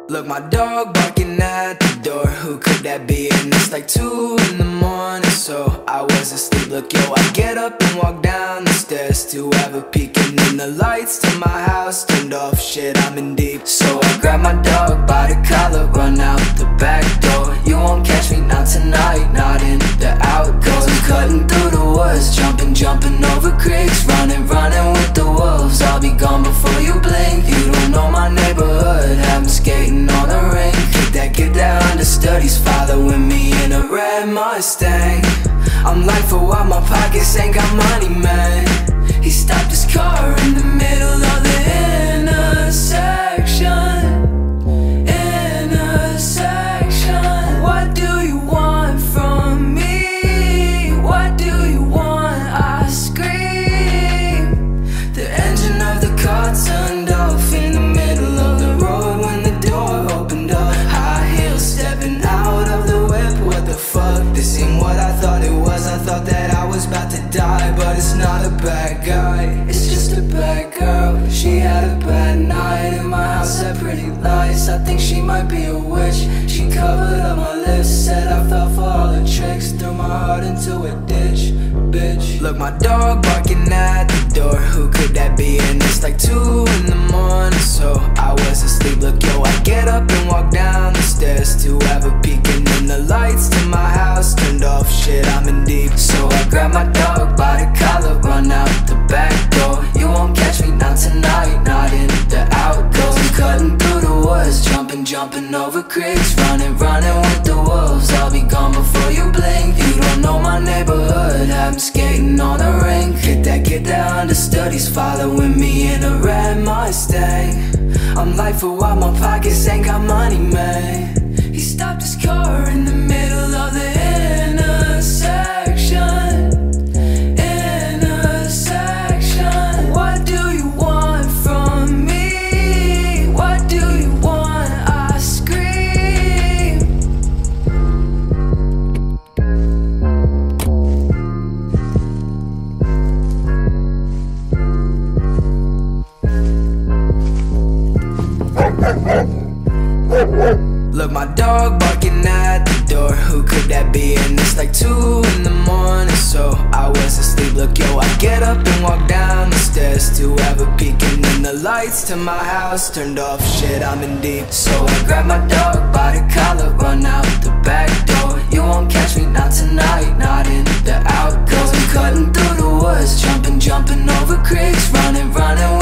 Look, my dog barking at the door. Who could that be? And it's like 2 in the morning, so I was asleep. Look, yo, I get up and walk down the stairs to have a peek, and then the lights to my house turned off. Shit, I'm in deep. So I grab my dog by the collar, run out the back door. You won't catch me, not tonight, not in the outdoors. Cutting through the woods, jumping over creeks, running with the wolves. I'll be gone before you blink. You don't know my neighborhood, have me skating on the rink. Get that understudies following me in a red Mustang. I'm like, for what? My pockets ain't got money, man. He stopped his car in the middle of the intersection. What do you want from me? What do you want? I scream. The engine of the car turned off in the middle of the road when the door opened up. High heels stepping out of the whip. What the fuck? This ain't what I thought it was. I thought that I was about to die, but it's not a bad guy, it's just a bad girl. She had a bad night in my house, had pretty lights. I think she might be a witch. She covered up my lips, said I fell for all the tricks, threw my heart into a ditch, bitch. Look, my dog barking at the door. Who could that be? And it's like 2 in the morning, so I was asleep. Look, yo, I get up and walk down the stairs to have a peek, and then the lights to my house turned off. Shit, I'm in deep. So I grab my dog by the collar, run out the back door. You won't catch me, not tonight, not in the outdoors. Cutting through the woods, jumping over creeks, running with the wolves. I'll be gone before you blink. You don't know my neighborhood, have me skating on a rink. Get that understudies following me in a red Mustang. I'm like, for what? My pockets ain't got money, man. He stopped his car in the middle of the intersection. What do you want from me? What do you want? I scream. Look, my dog barking at the door. Who could that be? And it's like 2 in the morning, so I was asleep. Look, yo, I get up and walk down the stairs to have a peek, and then the lights to my house turned off. Shit, I'm in deep. So I grab my dog by the collar, run out the back door. You won't catch me, not tonight, not in the outdoors. Cutting through the woods, jumping over creeks, running